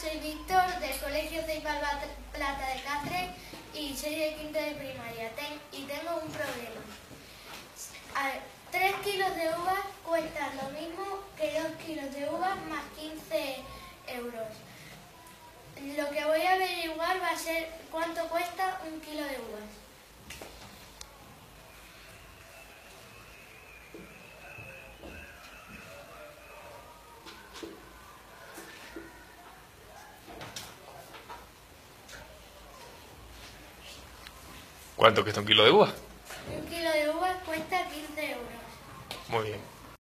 soy Víctor del Colegio Ceibal Plata de Cáceres y soy de quinto de primaria y tengo un problema. 3 kilos de uvas cuestan lo mismo que 2 kilos de uvas más 15 euros. Lo que voy a averiguar va a ser cuánto cuesta 1 kilo de uvas. ¿Cuánto cuesta 1 kilo de uva? 1 kilo de uvas cuesta 15 euros. Muy bien.